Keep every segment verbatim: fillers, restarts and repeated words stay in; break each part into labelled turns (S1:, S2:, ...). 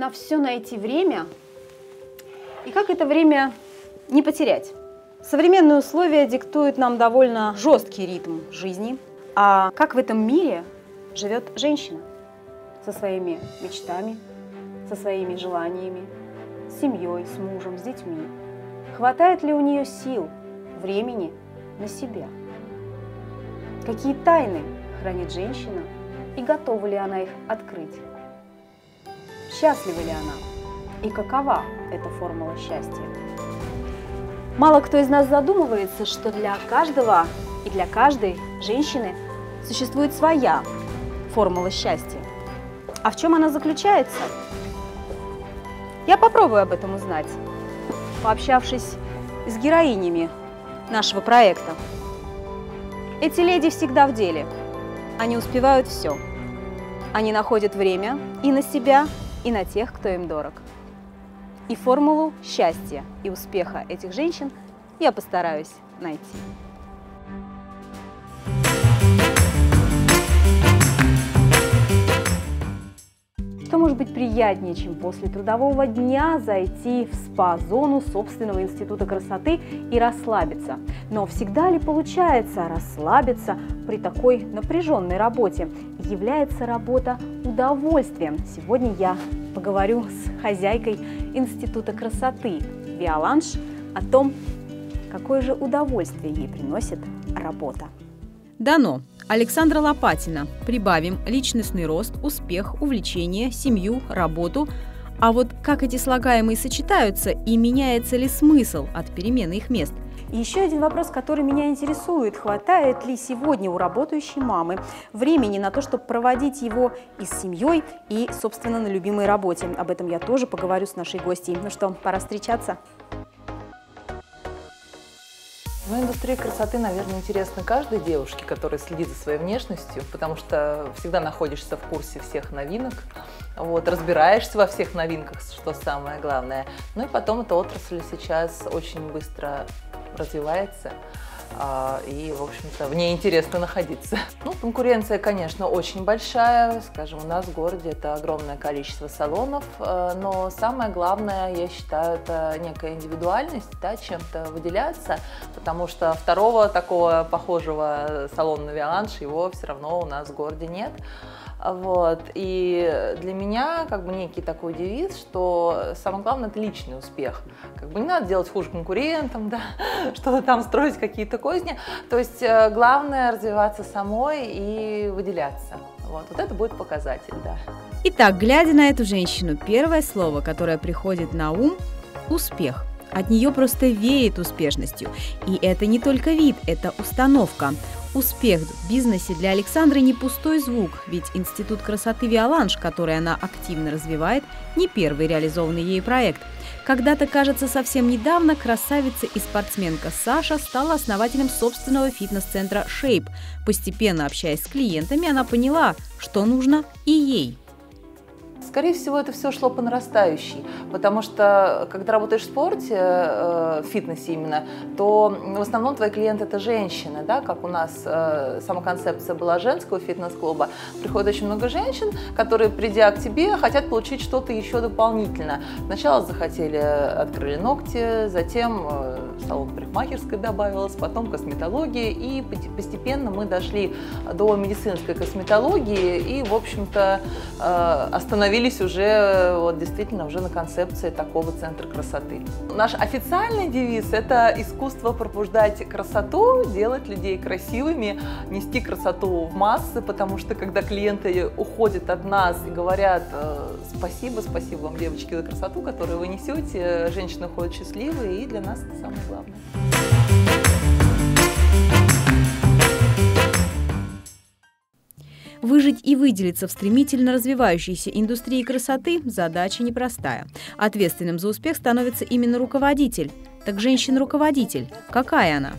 S1: на все найти время и как это время не потерять. Современные условия диктуют нам довольно жесткий ритм жизни. А как в этом мире живет женщина со своими мечтами, со своими желаниями, с семьей, с мужем, с детьми? Хватает ли у нее сил, времени на себя? Какие тайны хранит женщина и готова ли она их открыть? Счастлива ли она и какова эта формула счастья? Мало кто из нас задумывается, что для каждого и для каждой женщины существует своя формула счастья. А в чем она заключается? Я попробую об этом узнать, пообщавшись с героинями нашего проекта. Эти леди всегда в деле. Они успевают все. Они находят время и на себя, и на тех, кто им дорог. И формулу счастья и успеха этих женщин я постараюсь найти. Что может быть приятнее, чем после трудового дня зайти в спа-зону собственного института красоты и расслабиться? Но всегда ли получается расслабиться при такой напряженной работе? Является работа удовольствием? Сегодня я поговорю с хозяйкой института красоты Виоланж о том, какое же удовольствие ей приносит работа.
S2: Дано. Александра Лопатина. Прибавим личностный рост, успех, увлечение, семью, работу. А вот как эти слагаемые сочетаются и меняется ли смысл от перемены их мест?
S1: И еще один вопрос, который меня интересует. Хватает ли сегодня у работающей мамы времени на то, чтобы проводить его и с семьей, и, собственно, на любимой работе? Об этом я тоже поговорю с нашей гостьей. Ну что, пора встречаться?
S3: Ну, индустрия красоты, наверное, интересна каждой девушке, которая следит за своей внешностью, потому что всегда находишься в курсе всех новинок, вот, разбираешься во всех новинках, что самое главное. Ну и потом эта отрасль сейчас очень быстро развивается, и, в общем-то, в ней интересно находиться. Ну, конкуренция, конечно, очень большая. Скажем, у нас в городе это огромное количество салонов, но самое главное, я считаю, это некая индивидуальность, да, чем-то выделяться, потому что второго такого похожего салона на Виоланж, его все равно у нас в городе нет. Вот. И для меня как бы некий такой девиз, что самое главное – это личный успех. Как бы не надо делать хуже конкурентам, да, что-то там строить, какие-то козни. То есть главное – развиваться самой и выделяться. Вот, вот это будет показатель, да.
S2: Итак, глядя на эту женщину, первое слово, которое приходит на ум – успех. От нее просто веет успешностью. И это не только вид, это установка. Успех в бизнесе для Александры не пустой звук, ведь Институт красоты Виоланж, который она активно развивает, не первый реализованный ею проект. Когда-то, кажется, совсем недавно красавица и спортсменка Саша стала основателем собственного фитнес-центра Shape. Постепенно общаясь с клиентами, она поняла, что нужно и ей.
S3: Скорее всего, это все шло по нарастающей, потому что, когда работаешь в спорте, в фитнесе именно, то в основном твои клиенты – это женщины, да, как у нас сама концепция была женского фитнес-клуба. Приходит очень много женщин, которые, придя к тебе, хотят получить что-то еще дополнительно. Сначала захотели, открыли ногти, затем салон парикмахерской добавилось, потом косметология, и постепенно мы дошли до медицинской косметологии и, в общем-то, остановились уже вот, действительно уже на концепции такого центра красоты. Наш официальный девиз – это искусство пробуждать красоту, делать людей красивыми, нести красоту в массы, потому что когда клиенты уходят от нас и говорят спасибо, спасибо вам, девочки, за красоту, которую вы несете, женщины уходят счастливые, и для нас это самое главное.
S2: Выжить и выделиться в стремительно развивающейся индустрии красоты – задача непростая. Ответственным за успех становится именно руководитель. Так женщина-руководитель, какая она?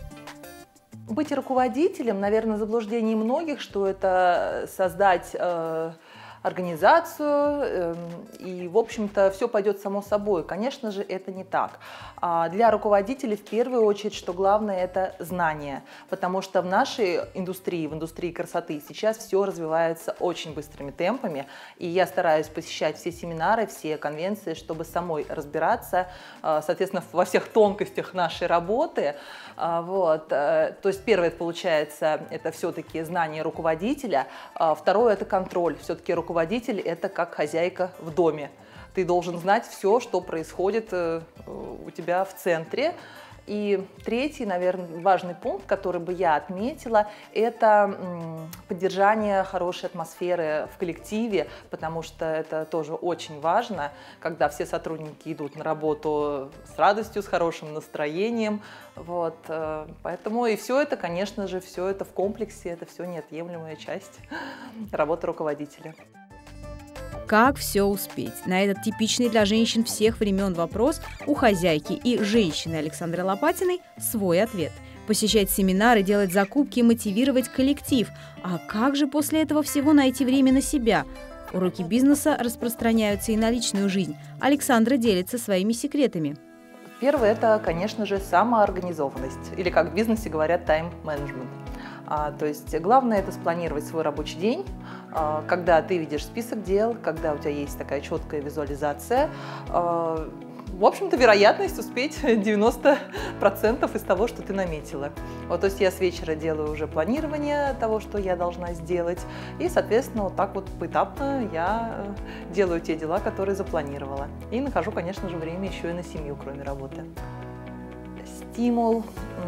S3: Быть руководителем, наверное, заблуждение многих, что это создать э, организацию, и, в общем-то, все пойдет само собой. Конечно же, это не так. Для руководителей в первую очередь, что главное, это знание, потому что в нашей индустрии, в индустрии красоты сейчас все развивается очень быстрыми темпами, и я стараюсь посещать все семинары, все конвенции, чтобы самой разбираться, соответственно, во всех тонкостях нашей работы. Вот. То есть первое, это получается, это все-таки знание руководителя, второе, это контроль. Все-таки руководитель – это как хозяйка в доме. Ты должен знать все, что происходит у тебя в центре. И третий, наверное, важный пункт, который бы я отметила, это поддержание хорошей атмосферы в коллективе, потому что это тоже очень важно, когда все сотрудники идут на работу с радостью, с хорошим настроением. Вот. Поэтому и все это, конечно же, все это в комплексе, это все неотъемлемая часть работы руководителя.
S2: Как все успеть? На этот типичный для женщин всех времен вопрос у хозяйки и женщины Александры Лопатиной свой ответ. Посещать семинары, делать закупки, мотивировать коллектив. А как же после этого всего найти время на себя? Уроки бизнеса распространяются и на личную жизнь. Александра делится своими секретами.
S3: Первое – это, конечно же, самоорганизованность, или, как в бизнесе говорят, тайм-менеджмент. А, то есть главное – это спланировать свой рабочий день, а, когда ты видишь список дел, когда у тебя есть такая четкая визуализация. А, в общем-то, вероятность успеть девяносто процентов из того, что ты наметила. Вот, то есть я с вечера делаю уже планирование того, что я должна сделать, и, соответственно, вот так вот поэтапно я делаю те дела, которые запланировала. И нахожу, конечно же, время еще и на семью, кроме работы. Стимул.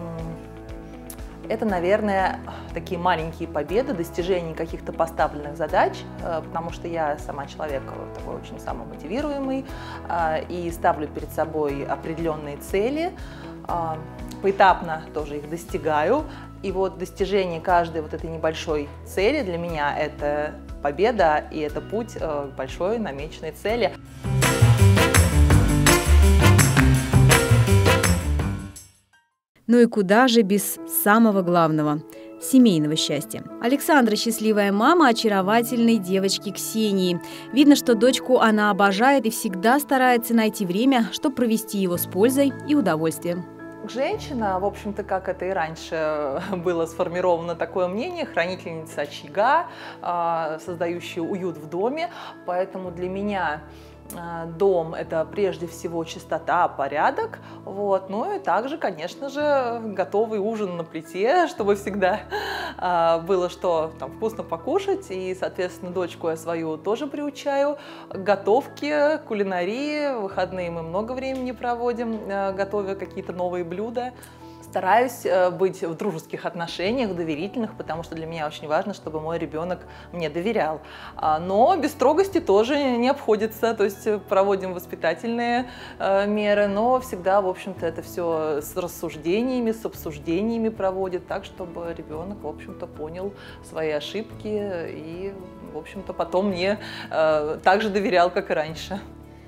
S3: Это, наверное, такие маленькие победы, достижение каких-то поставленных задач, потому что я сама человек такой очень самомотивируемый и ставлю перед собой определенные цели, поэтапно тоже их достигаю. И вот достижение каждой вот этой небольшой цели для меня – это победа, и это путь к большой намеченной цели.
S2: Ну и куда же без самого главного – семейного счастья. Александра – счастливая мама очаровательной девочки Ксении. Видно, что дочку она обожает и всегда старается найти время, чтобы провести его с пользой и удовольствием.
S3: Женщина, в общем-то, как это и раньше было сформировано такое мнение, хранительница очага, создающая уют в доме, поэтому для меня дом – это прежде всего чистота, порядок, вот. Ну и также, конечно же, готовый ужин на плите, чтобы всегда э, было что там вкусно покушать, и, соответственно, дочку я свою тоже приучаю к готовке, кулинарии. В выходные мы много времени проводим, э, готовя какие-то новые блюда. Стараюсь быть в дружеских отношениях, доверительных, потому что для меня очень важно, чтобы мой ребенок мне доверял. Но без строгости тоже не обходится, то есть проводим воспитательные меры, но всегда, в общем-то, это все с рассуждениями, с обсуждениями проводит, так, чтобы ребенок, в общем-то, понял свои ошибки и, в общем-то, потом мне также доверял, как и раньше.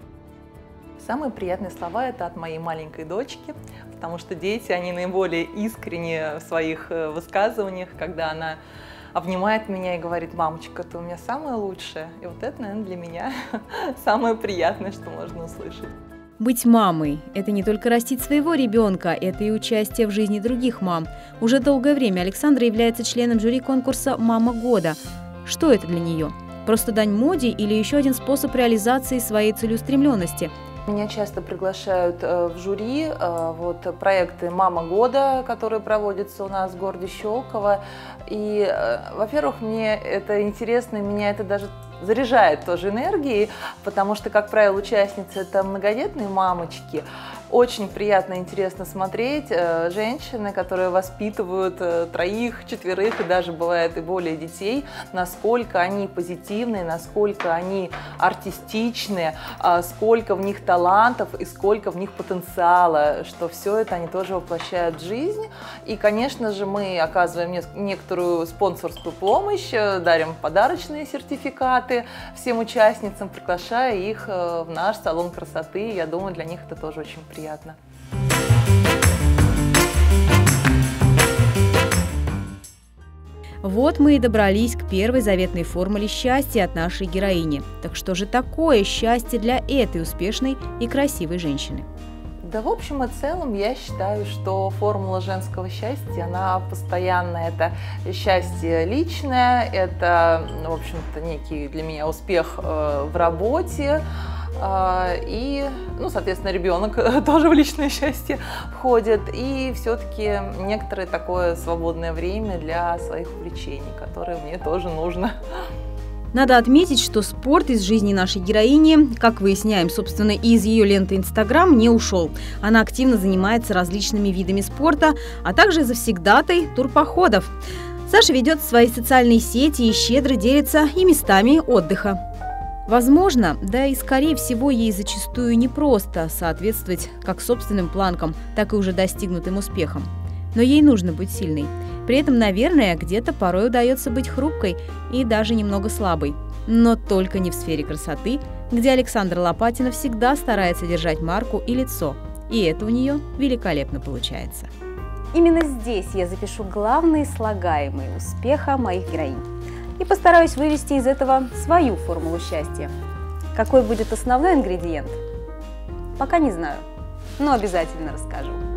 S3: Самые приятные слова – это от моей маленькой дочки, потому что дети, они наиболее искренние в своих высказываниях, когда она обнимает меня и говорит: «Мамочка, ты у меня самая лучшая». И вот это, наверное, для меня самое приятное, что можно услышать.
S2: Быть мамой – это не только растить своего ребенка, это и участие в жизни других мам. Уже долгое время Александра является членом жюри конкурса «Мама года». Что это для нее? Просто дань моде или еще один способ реализации своей целеустремленности?
S3: Меня часто приглашают в жюри вот, проекты «Мама года», которые проводятся у нас в городе Щелково. И, во-первых, мне это интересно, меня это даже заряжает тоже энергией, потому что, как правило, участницы – это многодетные мамочки. Очень приятно и интересно смотреть э, женщины, которые воспитывают э, троих, четверых и даже бывает и более детей, насколько они позитивные, насколько они артистичные, э, сколько в них талантов и сколько в них потенциала, что все это они тоже воплощают в жизнь. И, конечно же, мы оказываем некоторую спонсорскую помощь, э, дарим подарочные сертификаты всем участницам, приглашая их э, в наш салон красоты. Я думаю, для них это тоже очень приятно. Приятно.
S2: Вот мы и добрались к первой заветной формуле счастья от нашей героини. Так что же такое счастье для этой успешной и красивой женщины?
S3: Да, в общем и целом, я считаю, что формула женского счастья, она постоянная. Это счастье личное, это, в общем-то, некий для меня успех э, в работе, э, и, ну, соответственно, ребенок тоже в личное счастье входит, и все-таки некоторое такое свободное время для своих увлечений, которые мне тоже нужно.
S2: Надо отметить, что спорт из жизни нашей героини, как выясняем, собственно, и из ее ленты Инстаграм, не ушел. Она активно занимается различными видами спорта, а также завсегдатай турпоходов. Саша ведет свои социальные сети и щедро делится и местами отдыха. Возможно, да и скорее всего ей зачастую непросто соответствовать как собственным планкам, так и уже достигнутым успехам. Но ей нужно быть сильной. При этом, наверное, где-то порой удается быть хрупкой и даже немного слабой. Но только не в сфере красоты, где Александра Лопатина всегда старается держать марку и лицо. И это у нее великолепно получается.
S1: Именно здесь я запишу главные слагаемые успеха моих героинь и постараюсь вывести из этого свою формулу счастья. Какой будет основной ингредиент? Пока не знаю, но обязательно расскажу.